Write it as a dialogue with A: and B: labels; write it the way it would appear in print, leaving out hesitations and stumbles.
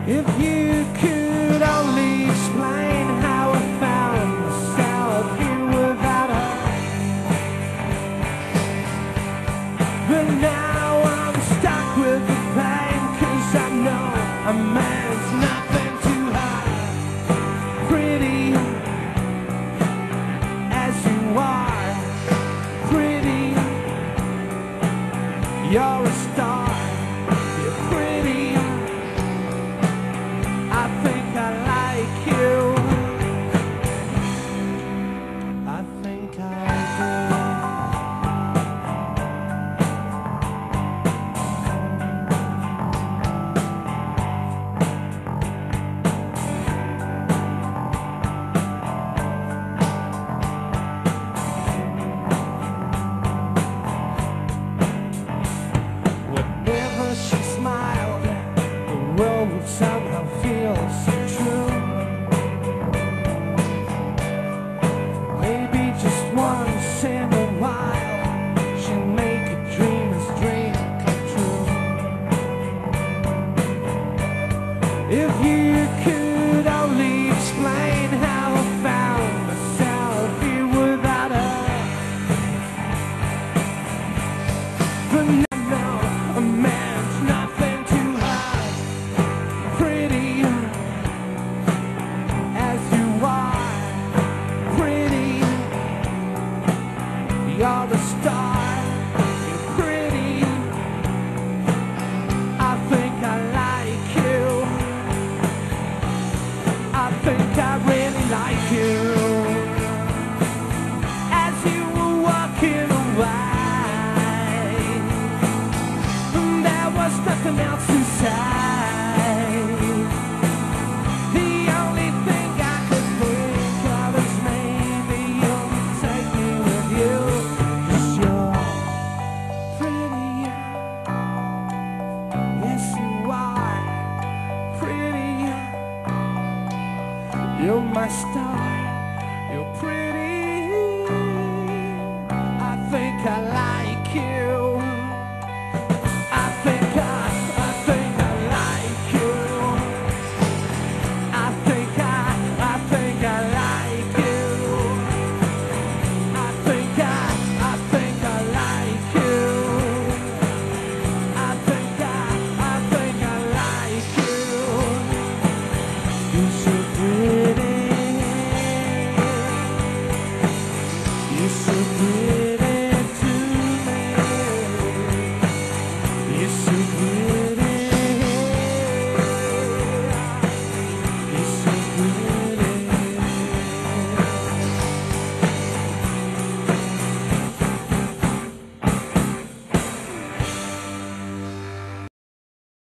A: If you could only explain how I found myself here without her. But now I'm stuck with the pain, 'cause I know a man's nothing to her. Pretty as you are, pretty, you're a star. You're pretty, I think I like you. I think I do. Whenever she smiled, the world would somehow feel so true. Maybe just once in a while, she'd make a dreamer's dream come true. If you could only explain how I found myself here without her. But now a man's nothing to her. Pretty as you are, pretty, you're the star. You're pretty, I think I like you. I think I really like you. As you were walking away, there was nothing else to say. The only thing I could think of is maybe you'll take me with you. 'Cause you're pretty, yes you are, pretty, you're my star, you're pretty, I think I like you. I think I like you. I think I like you. I think I like you. I think I like you. You're so pretty. You're so pretty to me. You're so pretty.